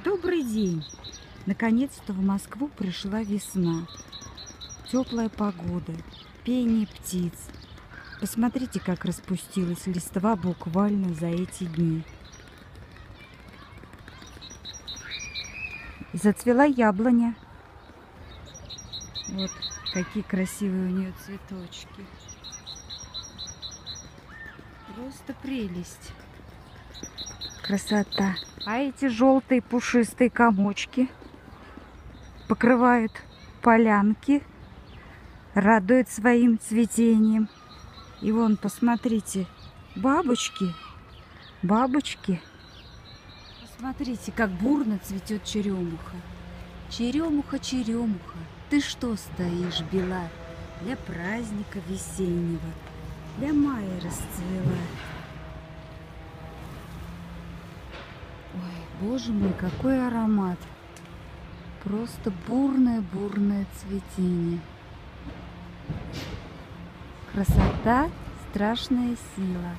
Добрый день! Наконец-то в Москву пришла весна. Теплая погода, пение птиц. Посмотрите, как распустилась листва буквально за эти дни. Зацвела яблоня. Вот какие красивые у нее цветочки. Просто прелесть. Красота. А эти желтые пушистые комочки покрывают полянки, радуют своим цветением. И вон, посмотрите, бабочки, бабочки. Посмотрите, как бурно цветет черемуха. Черемуха, черемуха, ты что стоишь, бела? Для праздника весеннего, для мая расцвела. Ой, боже мой, какой аромат! Просто бурное-бурное цветение. Красота, страшная сила.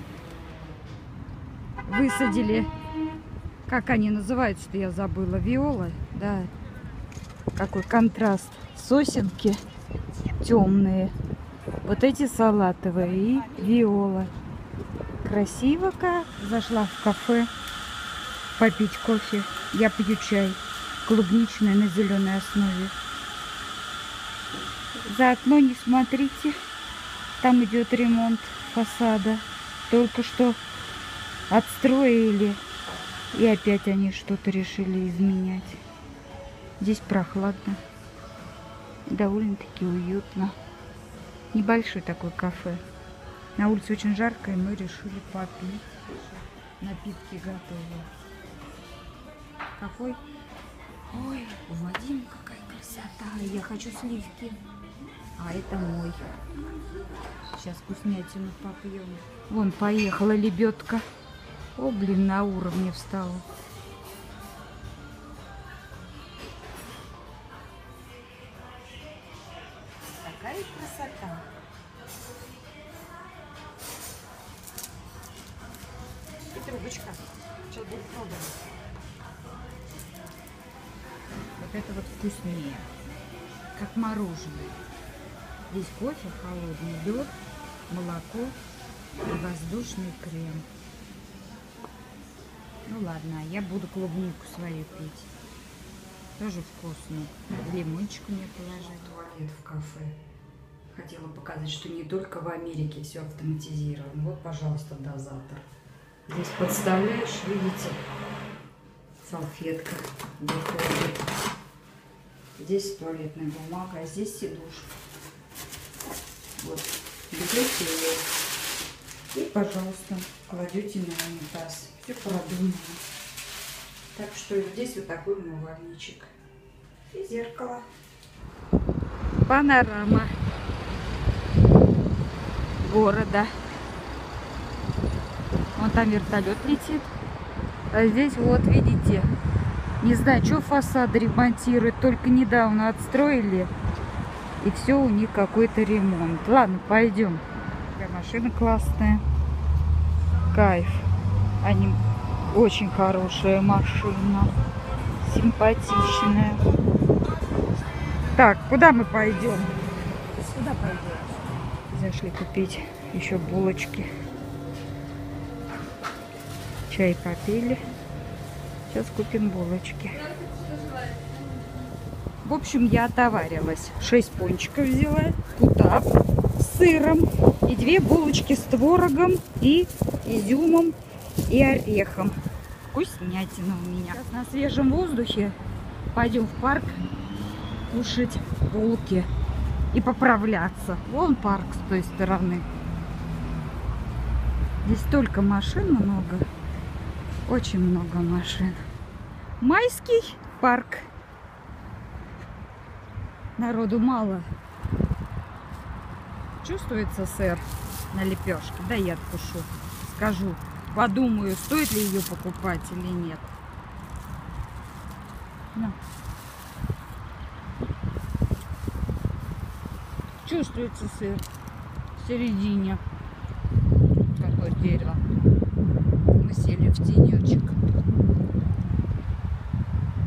Высадили, как они называются-то, я забыла, виола, да. Какой контраст. Сосенки темные. Вот эти салатовые и виола. Красиво-ка. Зашла в кафе попить кофе. Я пью чай. Клубничный на зеленой основе. За окно не смотрите. Там идет ремонт фасада. Только что отстроили. И опять они что-то решили изменять. Здесь прохладно. Довольно-таки уютно. Небольшой такой кафе. На улице очень жарко, и мы решили попить. Напитки готовы. Какой? Ой, у Вадима какая красота. Я хочу сливки. А это мой. Сейчас вкуснятину попьем. Вон поехала лебедка. О, блин, на уровне встала. Какая красота. И трубочка. Сейчас буду пробовать. Вот это вот вкуснее. Как мороженое. Здесь кофе холодный, лед, молоко и воздушный крем. Ну ладно, я буду клубнику свою пить. Тоже вкусно. Лимончик мне положить. Туалет в кафе. Хотела показать, что не только в Америке все автоматизировано. Вот, пожалуйста, дозатор. Здесь подставляешь, видите, салфетка выходит. Здесь туалетная бумага, а здесь сидушка. Вот, берете ее и, пожалуйста, кладете на унитаз. Все продумано. Так что здесь вот такой умывальничек. И зеркало. Панорама города. Вон там вертолет летит. А здесь вот, видите, не знаю, что фасады ремонтируют. Только недавно отстроили. И все у них какой-то ремонт. Ладно, пойдем. Такая машина классная. Кайф. Они очень хорошая машина. Симпатичная. Так, куда мы пойдем? Сюда пойдем. Зашли купить еще булочки. Чай попили. Сейчас купим булочки. В общем, я отоварилась. 6 пончиков взяла. Кутап с сыром. И 2 булочки с творогом и изюмом и орехом. Вкуснятина у меня. Сейчас на свежем воздухе пойдем в парк кушать булки и поправляться. Вон парк с той стороны. Здесь столько машин много. Очень много машин. Майский парк. Народу мало. Чувствуется сыр на лепешке? Да я откушу. Скажу. Подумаю, стоит ли ее покупать или нет. На. Чувствуется сыр в середине. Какое дерево. Мы сели в тенечек.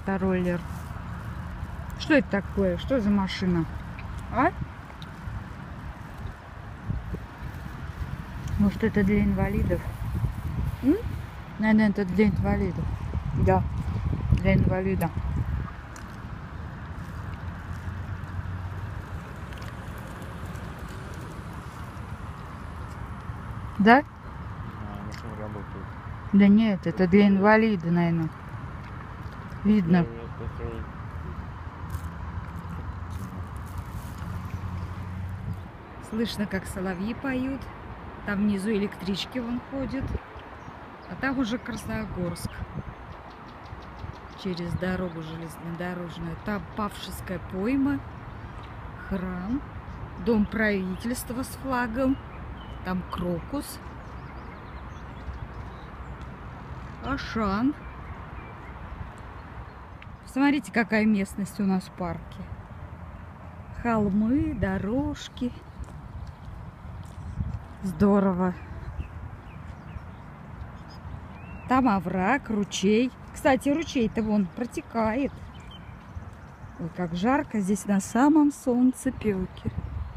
мотороллер. Что это такое? Что за машина? А? Может, это для инвалидов? Наверное, это для инвалидов. Да, для инвалида. Да? Машина работает. Да нет, это для инвалида, наверное. Видно. Слышно, как соловьи поют. Там внизу электрички вон ходят. А там уже Красногорск. Через дорогу железнодорожную. Там Павшеская пойма. Храм. Дом правительства с флагом. Там Крокус. Ашан. Смотрите, какая местность у нас в парке. Холмы, дорожки. Здорово. Там овраг, ручей. Кстати, ручей-то вон протекает. Ой, как жарко здесь на самом солнцепёке.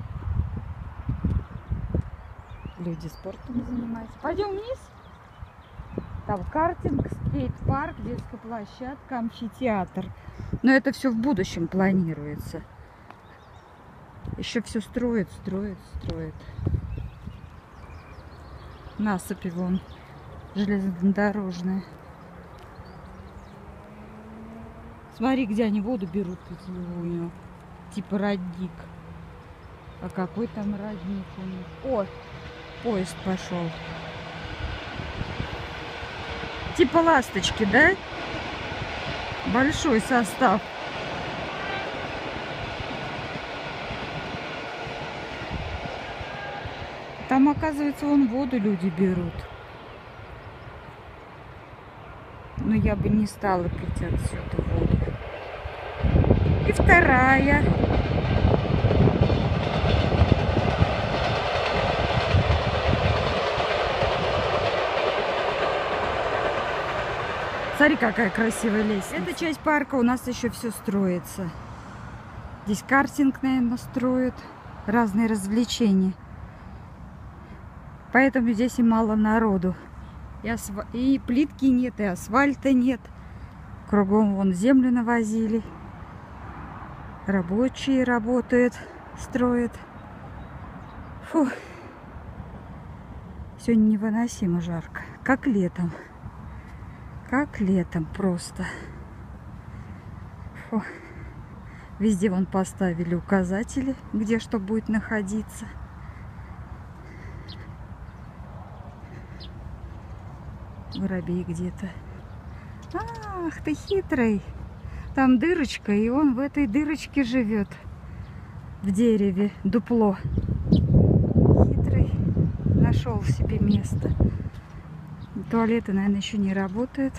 Люди спортом занимаются. Пойдем вниз. Там картинг, скейт-парк, детская площадка, амфитеатр. Но это все в будущем планируется. Еще все строят. Насыпи вон железнодорожная. Смотри, где они воду берут питьевую. Типа родник. А какой там родник у них? О, поезд пошел. Типа ласточки, да? Большой состав. Там, оказывается, вон воду люди берут. Но я бы не стала пить отсюда воду. И вторая. Смотри, какая красивая лестница. Эта часть парка у нас еще все строится. Здесь картинг, наверное, строят. Разные развлечения. Поэтому здесь и мало народу. И плитки нет, и асфальта нет. Кругом вон землю навозили. Рабочие работают, строят. Фу. Сегодня невыносимо жарко. Как летом. Как летом просто. Фу. Везде вон поставили указатели, где что будет находиться. Воробей где-то. Ах, ты хитрый. Там дырочка, и он в этой дырочке живет. В дереве, дупло. Хитрый. Нашел себе место. Туалеты, наверное, еще не работают.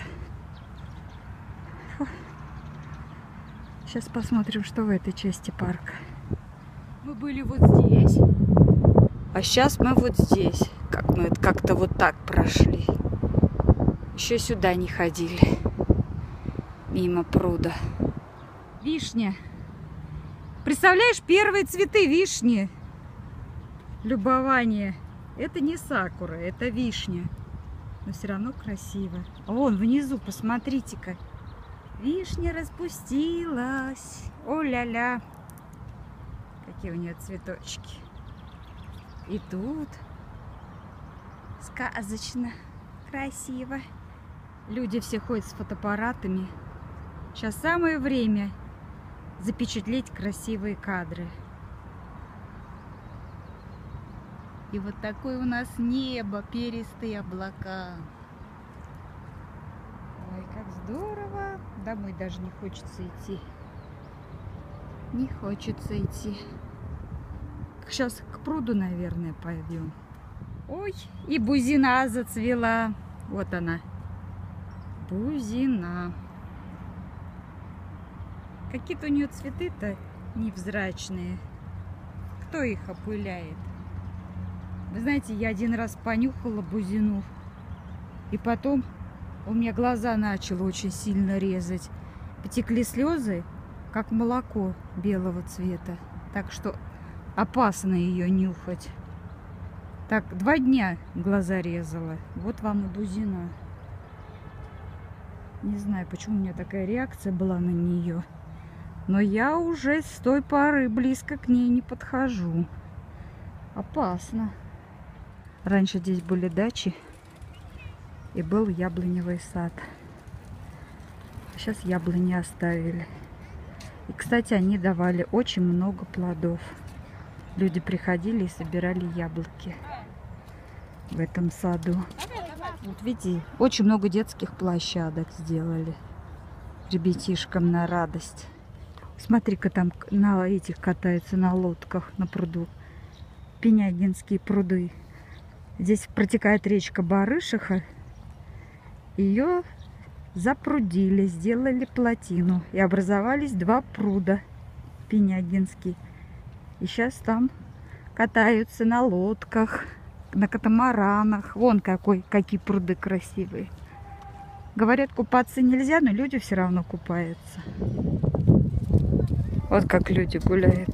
Фу. Сейчас посмотрим, что в этой части парка. Мы были вот здесь. А сейчас мы вот здесь. Как мы как-то вот так прошли. Еще сюда не ходили. Мимо пруда. Вишня. Представляешь, первые цветы вишни. Любование. Это не сакура, это вишня. Но все равно красиво. Вон внизу, посмотрите-ка. Вишня распустилась. О-ля-ля. Какие у нее цветочки. И тут сказочно красиво. Люди все ходят с фотоаппаратами. Сейчас самое время запечатлеть красивые кадры. И вот такое у нас небо, перистые облака. Ой, как здорово. Домой даже не хочется идти. Не хочется идти. Сейчас к пруду, наверное, пойдем. Ой, и бузина зацвела. Вот она. Бузина. Какие-то у нее цветы-то невзрачные. Кто их опыляет? Вы знаете, я один раз понюхала бузину. И потом у меня глаза начало очень сильно резать. потекли слезы, как молоко белого цвета. Так что опасно ее нюхать. Так, 2 дня глаза резала. Вот вам и бузина. Не знаю, почему у меня такая реакция была на нее. Но я уже с той поры близко к ней не подхожу. Опасно. Раньше здесь были дачи и был яблоневый сад. Сейчас яблони оставили. И, кстати, они давали очень много плодов. Люди приходили и собирали яблоки в этом саду. Вот видите, очень много детских площадок сделали ребятишкам на радость. Смотри-ка, там на этих катаются на лодках на пруду. Пенягинские пруды. Здесь протекает речка Барышиха. Ее запрудили, сделали плотину. И образовались 2 пруда пенягинские. И сейчас там катаются на лодках, на катамаранах. Вон какие пруды красивые. Говорят, купаться нельзя, но люди все равно купаются. Вот как люди гуляют.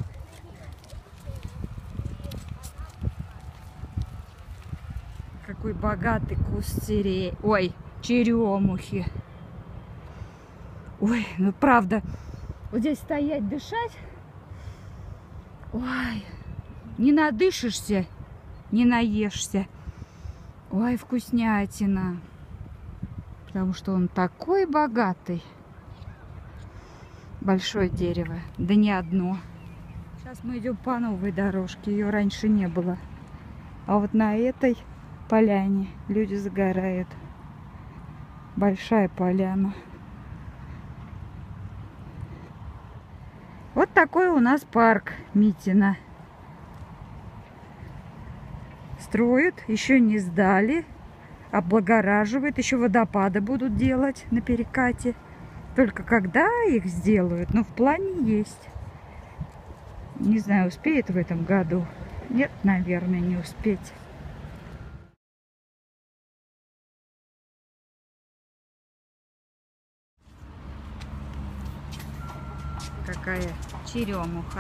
Какой богатый куст сирени. Ой, черемухи. Ой, ну правда, вот здесь стоять, дышать. Ой, не надышишься, не наешься. Ой, вкуснятина. Потому что он такой богатый. Большое дерево, да не одно. Сейчас мы идем по новой дорожке, ее раньше не было. А вот на этой поляне люди загорают. Большая поляна. Вот такой у нас парк Митина. Строят, еще не сдали, облагораживают, еще водопады будут делать на перекате. Только когда их сделают, но в плане есть. Не знаю, успеет в этом году. Нет, наверное, не успеть. Какая черемуха.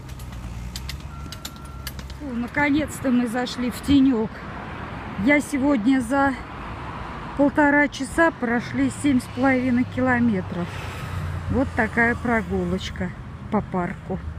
Фу, наконец-то мы зашли в тенек. Я сегодня за 1,5 часа прошли 7,5 километров. Вот такая прогулочка по парку.